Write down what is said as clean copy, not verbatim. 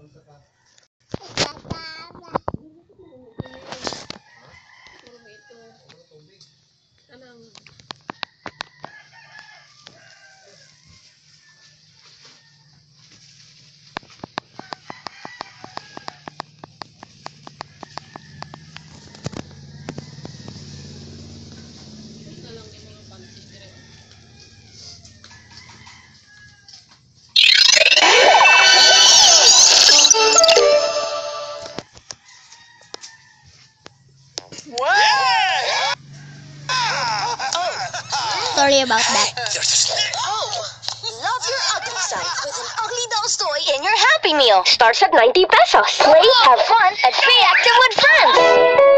Sorry about that. Oh, love your ugly side with an ugly doll's toy in your Happy Meal. Starts at 90 pesos. Play, have fun, and be active with friends.